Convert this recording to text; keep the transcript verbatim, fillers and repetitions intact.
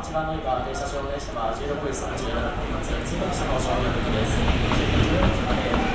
一番乗り場停車証明車はじゅうろくじさんじゅうななふん発、次の車の正面向きです。